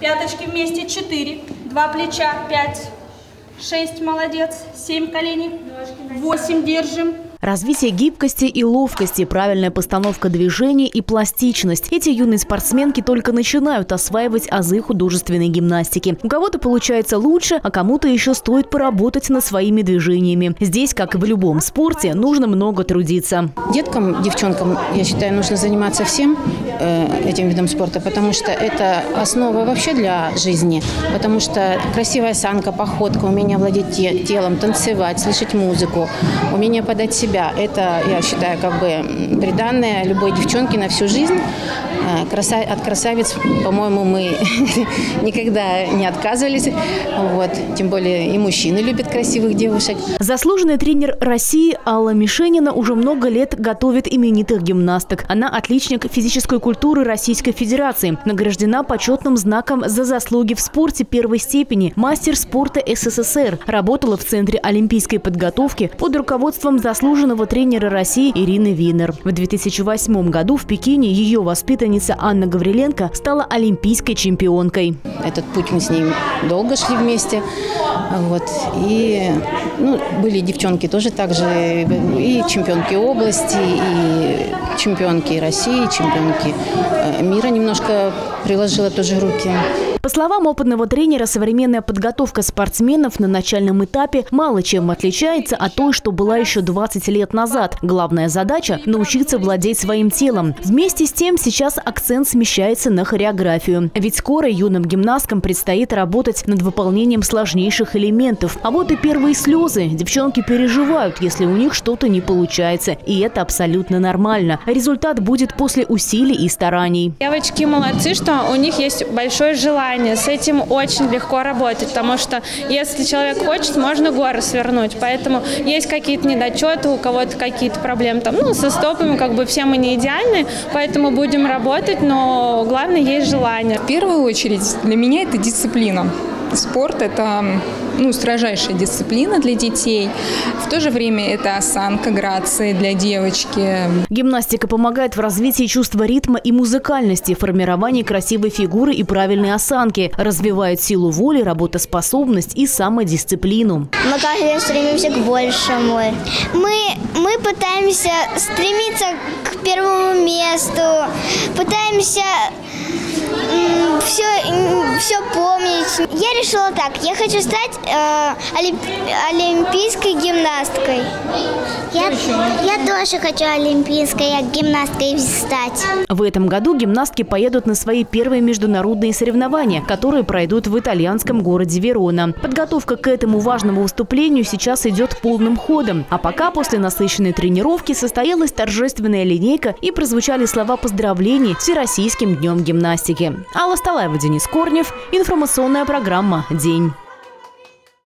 Пяточки вместе 4, 2 плеча 5, 6, молодец, 7 коленей, 8 держим. Развитие гибкости и ловкости, правильная постановка движений и пластичность. Эти юные спортсменки только начинают осваивать азы художественной гимнастики. У кого-то получается лучше, а кому-то еще стоит поработать над своими движениями. Здесь, как и в любом спорте, нужно много трудиться. Деткам, девчонкам, я считаю, нужно заниматься всем этим видом спорта, потому что это основа вообще для жизни. Потому что красивая осанка, походка, умение владеть телом, танцевать, слышать музыку, умение подать себя. Это, я считаю, как бы приданное любой девчонке на всю жизнь. От красавиц, по-моему, мы никогда не отказывались. Вот. Тем более и мужчины любят красивых девушек. Заслуженный тренер России Алла Мишенина уже много лет готовит именитых гимнасток. Она отличник физической культуры Российской Федерации. Награждена почетным знаком за заслуги в спорте первой степени, мастер спорта СССР. Работала в Центре олимпийской подготовки под руководством заслуженного тренера России Ирины Винер. В 2008 году в Пекине ее воспитанница Анна Гавриленко стала олимпийской чемпионкой. Этот путь мы с ней долго шли вместе. Вот. И были девчонки тоже так же, и чемпионки области, и чемпионки России, чемпионки мира немножко приложила тоже руки. По словам опытного тренера, современная подготовка спортсменов на начальном этапе мало чем отличается от той, что была еще 20 лет назад. Главная задача – научиться владеть своим телом. Вместе с тем сейчас акцент смещается на хореографию. Ведь скоро юным гимнасткам предстоит работать над выполнением сложнейших элементов. А вот и первые слезы. Девчонки переживают, если у них что-то не получается. И это абсолютно нормально. Результат будет после усилий и стараний. Девочки молодцы, что у них есть большое желание. С этим очень легко работать, потому что если человек хочет, можно горы свернуть. Поэтому есть какие-то недочеты, у кого-то какие-то проблемы там, со стопами, как бы все мы не идеальны, поэтому будем работать, но главное есть желание. В первую очередь для меня это дисциплина. Спорт – это строжайшая дисциплина для детей. В то же время это осанка, грация для девочки. Гимнастика помогает в развитии чувства ритма и музыкальности, формировании красивой фигуры и правильной осанки, развивает силу воли, работоспособность и самодисциплину. Мы каждый день стремимся к большему. Мы пытаемся стремиться к первому месту, пытаемся все помнить. Я решила так, я хочу стать олимпийской гимнасткой. Я тоже хочу олимпийской гимнасткой стать. В этом году гимнастки поедут на свои первые международные соревнования, которые пройдут в итальянском городе Верона. Подготовка к этому важному выступлению сейчас идет полным ходом. А пока после насыщенной тренировки состоялась торжественная линейка и прозвучали слова поздравлений с Всероссийским днем гимнастики. Алла Сталаева, Денис Корнев. Информационная программа «День».